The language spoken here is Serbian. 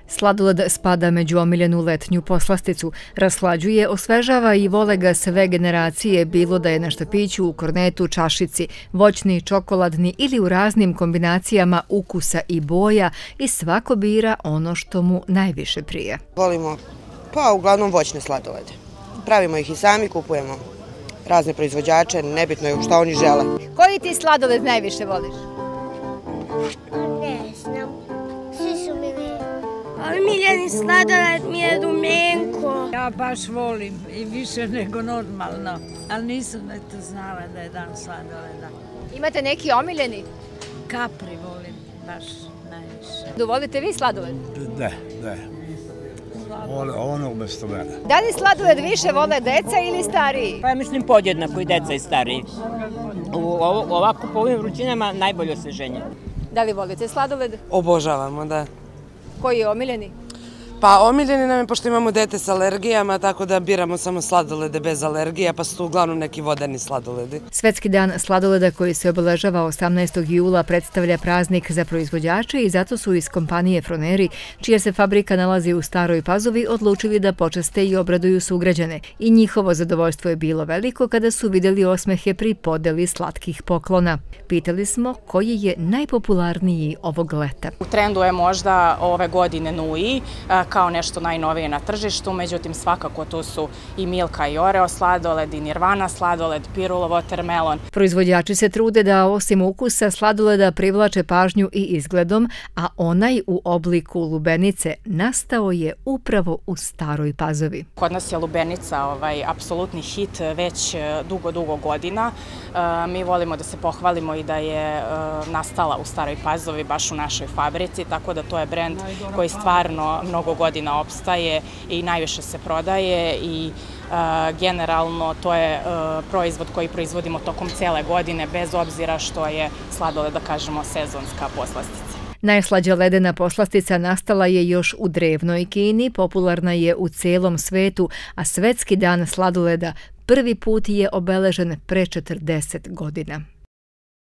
Sladoled spada među omiljenu letnju poslasticu. Raslađuje, osvežava i vole ga sve generacije, bilo da je na štapiću, u kornetu, čašici, voćni, čokoladni ili u raznim kombinacijama ukusa i boja i svako bira ono što mu najviše prije. Volimo uglavnom voćne sladolede. Pravimo ih i sami, kupujemo razne proizvođače, nebitno je šta oni žele. Koji ti sladoled najviše voliš? Ne znam, svi su milijeni. Omiljeni sladoled mi je rumenko. Ja baš volim i više nego normalno, ali nisam znala da je dan sladoleda. Imate neki omiljeni? Kapri volim baš najviše. Volite vi sladoled? Da. Ono umjesto mene. Da li sladoled više vole deca ili stariji? Pa ja mislim podjednako i deca i stariji. Ovako po ovim vrućinama najbolje osveženje. Da li volite sladoled? Obožavamo, da. Koji je omiljeni? Pa omiljeni nam je pošto imamo dete s alergijama, tako da biramo samo sladolede bez alergija, pa su to uglavnom neki vodeni sladoledi. Svetski dan sladoleda koji se obeležava 18. jula predstavlja praznik za proizvođače i zato su iz kompanije Froneri, čija se fabrika nalazi u Staroj Pazovi, odlučili da počaste i obraduju sugrađane. I njihovo zadovoljstvo je bilo veliko kada su vidjeli osmehe pri podeli slatkih poklona. Pitali smo koji je najpopularniji ovog leta. U trendu je možda ove godine Nui, kao nešto najnovije na tržištu, međutim svakako tu su i Milka i Oreo sladoled, i Nirvana sladoled, Pirulo watermelon. Proizvođači se trude da osim ukusa sladoleda privlače pažnju i izgledom, a onaj u obliku lubenice nastao je upravo u Staroj Pazovi. Kod nas je lubenica apsolutni hit već dugo godina. Mi volimo da se pohvalimo i da je nastala u Staroj Pazovi, baš u našoj fabrici, tako da to je brend koji stvarno mnogo godina opstaje i najviše se prodaje i generalno to je proizvod koji proizvodimo tokom cele godine, bez obzira što je sladoled, da kažemo, sezonska poslastica. Najslađa ledena poslastica nastala je još u drevnoj Kini, popularna je u celom svetu, a Svetski dan sladoleda prvi put je obeležen pre 40 godina.